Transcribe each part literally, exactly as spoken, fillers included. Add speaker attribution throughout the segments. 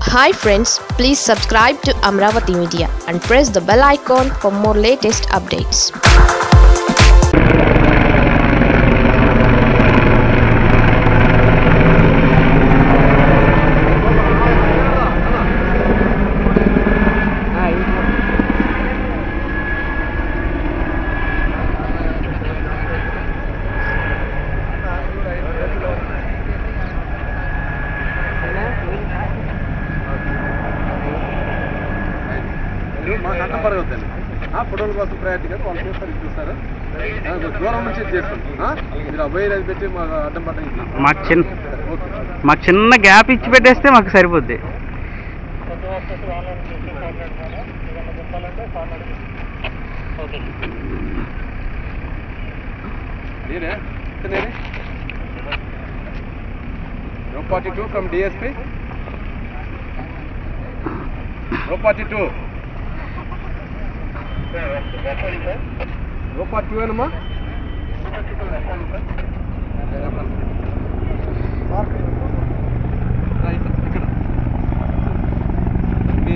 Speaker 1: Hi friends, please subscribe to Amravati Media and press the bell icon for more latest updates.
Speaker 2: ఫోటోల కోసం priority కదా వాళ్ళు చూస్తారు చూస్తారు దూరం నుంచి చేస్తాం మీరు అబ్బాయి అది పెట్టి మాకు అడ్డం పడ్డ
Speaker 3: మాకు చిన్న మాకు చిన్న గ్యాప్ ఇచ్చి పెట్టేస్తే మాకు సరిపోద్ది.
Speaker 2: నేనే నేనే row forty two from DSP row forty two row forty two ఏనమ్మా ఇక్కడ మీ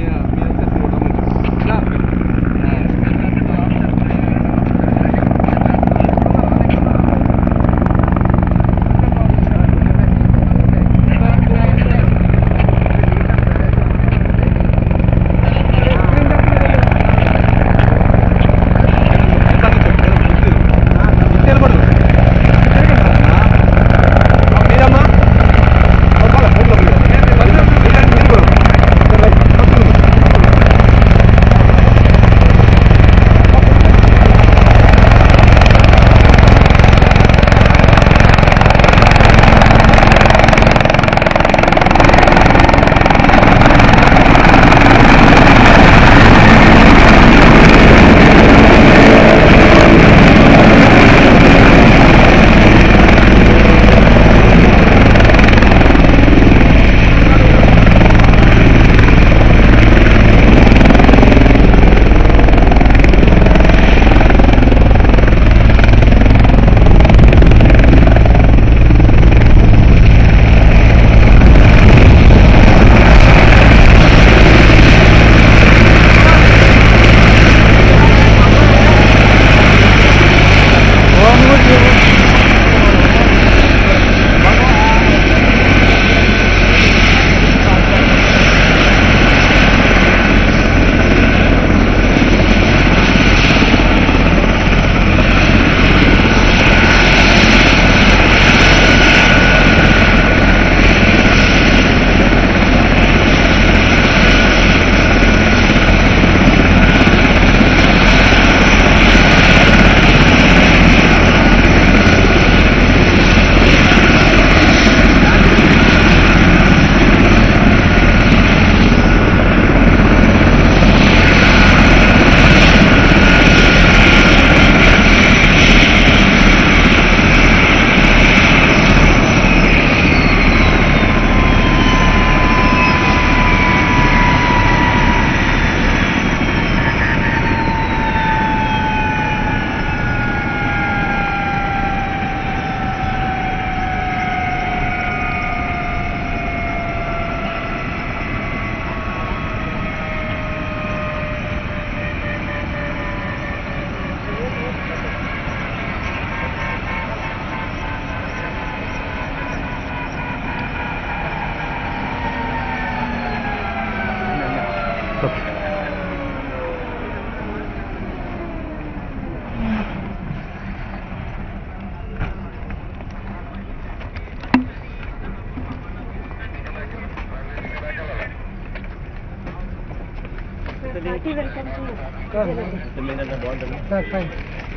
Speaker 2: Sir, fine.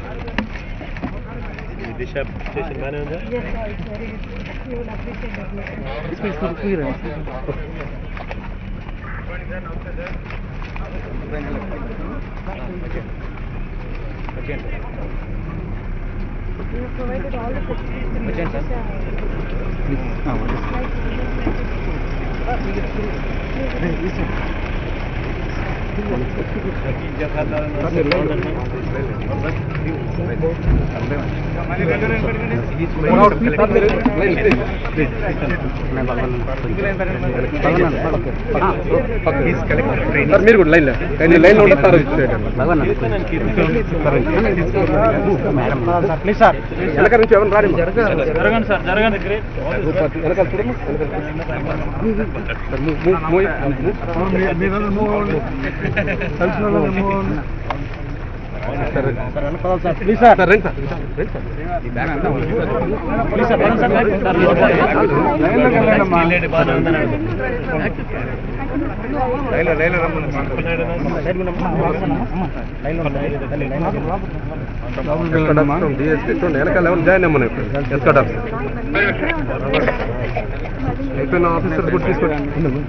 Speaker 4: Disha station manager?
Speaker 5: Yes, sir. It's very good. You will appreciate it.
Speaker 3: This is for clearance.
Speaker 5: You have provided all the facilities.
Speaker 3: Again, sir. Please.
Speaker 2: మీరు కూడా line line లో ఉంటారు వెనక నుంచి ఎవరు రాడి
Speaker 4: జరగండి సార్ జరగండి
Speaker 2: వెనకాల చూడము ప్లీజ్ సార్ రండి సార్
Speaker 4: ప్లీజ్ సార్
Speaker 2: డిఎస్పీ చూడండి వెనకాల ఎవరు జాయిన్ అమ్మను ఎస్కాట్ ఆఫీసర్ అయిపోయిన ఆఫీసర్ గుర్తు తీసుకోండి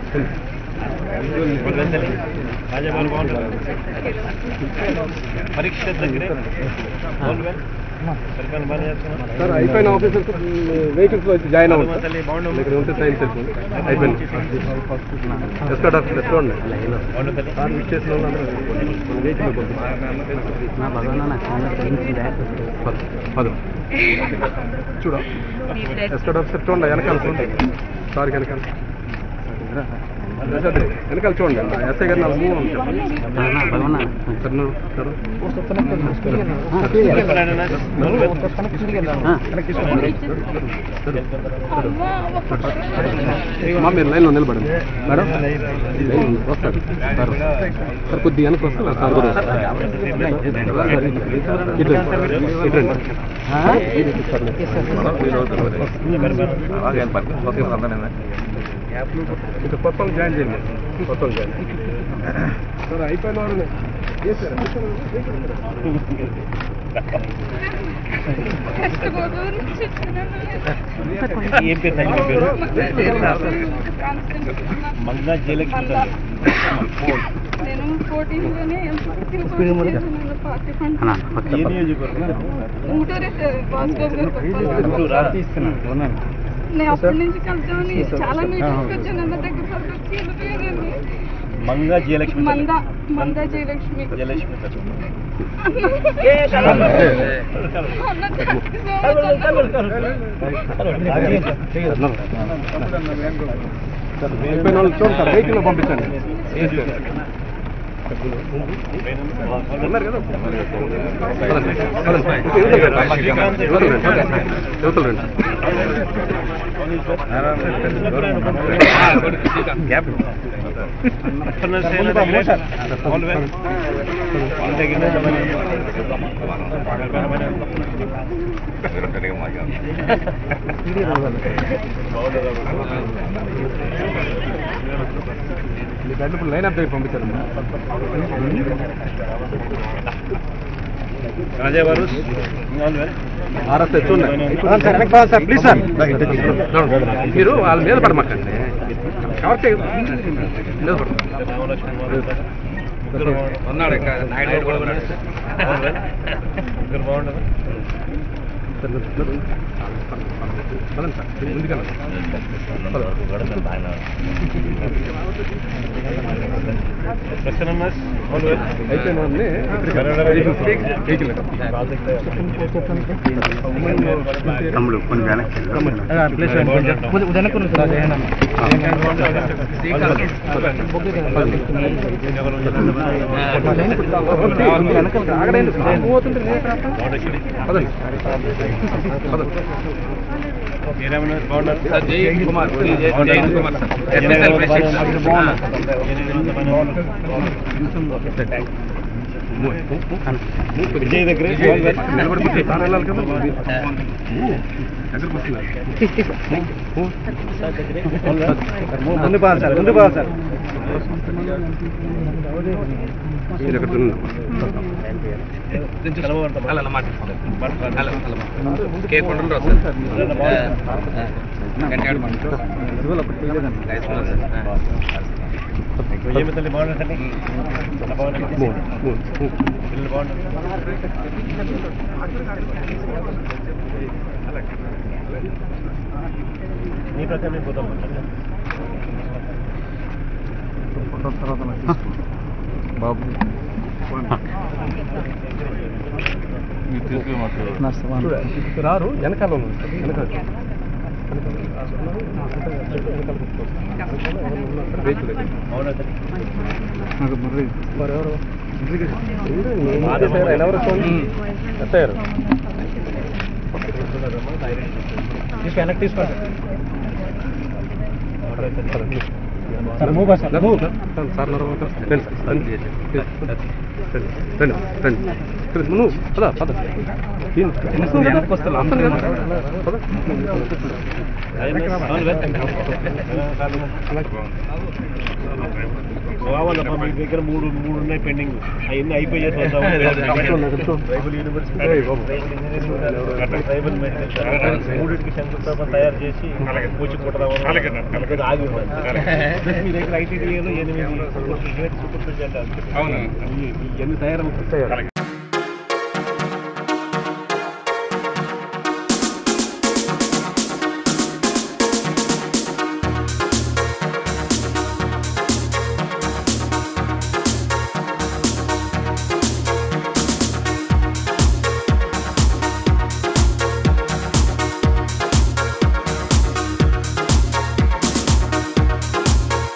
Speaker 4: పరీక్ష దగ్గరే
Speaker 2: సార్ అయిపోయిన ఆఫీసర్స్ వెహికల్స్ వచ్చి జాయిన్ అవ్వండి ఇక్కడ ఉంటే సైన్ తెలుసు అయిపోయింది ఎస్కాట్ ఆఫీసర్ చూడండి సార్ మిస్ చేసిన వెహికల్ చూడ ఎస్కాట్ ఆఫీసర్ చూడండి వెనకాల చూడండి సార్ వెనకాల వెనకాల చూడండి ఎస్ఐ గారు నాకు మూవ్ ఉంది మా మీరు లైన్లో నిలబడండి మేడం వస్తారు సార్ సార్ కొద్దిగా వెనక్కి వస్తారు సార్ కూడా ఇంకా కొత్త జాయిన్ చేయండి కొత్త జాయిన్ సార్ అయిపోయిన వారు
Speaker 4: ఏం పేరు మంగా జయలక్ష్మి
Speaker 5: నేను ఫోర్టీన్లోనే నేను అప్పటి నుంచి కలుద్దామని చాలా మీటింగ్స్ వచ్చాను అన్న దగ్గర వచ్చి వెళ్ళిపోయానండి
Speaker 4: మంగా జయలక్ష్మి
Speaker 5: మంద మంద జయలక్ష్మి
Speaker 4: జయలక్ష్మి
Speaker 2: అయిపోయిన వాళ్ళు చూడండి సార్ వెహికల్లో పంపించండి ఉన్నారు కదా యువతలు ఇప్పుడు లైన్ అప్ దగ్గర పంపించారు ఆర్ఎస్ఐ చూడండి సార్ ప్లీజ్ సార్ మీరు వాళ్ళ మీద పడమాకండి కవర్ చేయ మీద
Speaker 4: బాగుండదు
Speaker 3: తమ్ముడు కొన్ని వెనక్కి
Speaker 4: విజయ్ దగ్గర
Speaker 2: ముందు పోవాలి సార్ ముందు పోవాలి సార్
Speaker 4: ఏమి తల్లి బాగుంటుంది పిల్లలు బాగుంటుంది నీ ప్రకారం పోతాం తర్వాత
Speaker 2: బాబు రారు వెనకాల వెనకాల ఎస్ఐఆర్
Speaker 4: వెనక్కి తీసుకోండి
Speaker 2: సార్ రండి రండి నువ్వు పదా పద వెనక్కి
Speaker 4: రావాలమ్మా మీ దగ్గర మూడు మూడు ఉన్నాయి పెండింగ్ అవన్నీ అయిపోయాయి ట్రైబల్ యూనివర్సిటీ ట్రైబల్ మెడికల్ మూడింటికి శంకుస్థాపన తయారు చేసి కోచింగ్ కొట్టదామని ఆగి ఉన్నాయి మీ దగ్గర ఐటీడీఏలో ఎనిమిది సూపర్ స్పెషాలిటీ
Speaker 2: ఇవన్నీ తయారు